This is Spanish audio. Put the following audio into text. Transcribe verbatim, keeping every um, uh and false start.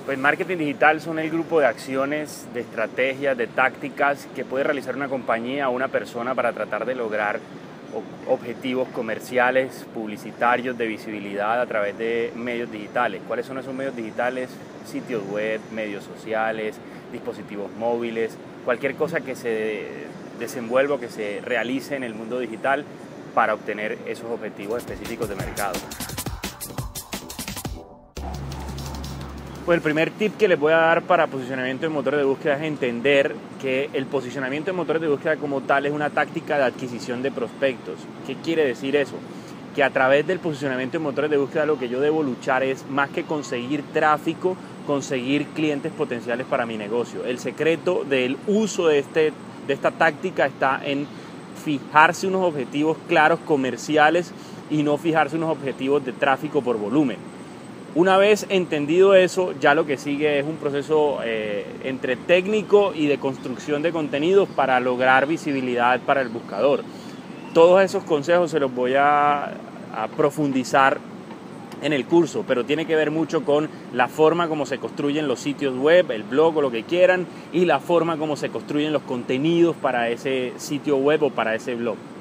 Pues marketing digital son el grupo de acciones, de estrategias, de tácticas que puede realizar una compañía o una persona para tratar de lograr objetivos comerciales, publicitarios, de visibilidad a través de medios digitales. ¿Cuáles son esos medios digitales? Sitios web, medios sociales, dispositivos móviles, cualquier cosa que se desenvuelva o que se realice en el mundo digital para obtener esos objetivos específicos de mercado. Pues el primer tip que les voy a dar para posicionamiento en motores de búsqueda es entender que el posicionamiento en motores de búsqueda como tal es una táctica de adquisición de prospectos. ¿Qué quiere decir eso? Que a través del posicionamiento en motores de búsqueda lo que yo debo luchar es más que conseguir tráfico, conseguir clientes potenciales para mi negocio. El secreto del uso de, este, de esta táctica está en fijarse unos objetivos claros comerciales y no fijarse unos objetivos de tráfico por volumen. Una vez entendido eso, ya lo que sigue es un proceso eh, entre técnico y de construcción de contenidos para lograr visibilidad para el buscador. Todos esos consejos se los voy a, a profundizar en el curso, pero tiene que ver mucho con la forma como se construyen los sitios web, el blog o lo que quieran, y la forma como se construyen los contenidos para ese sitio web o para ese blog.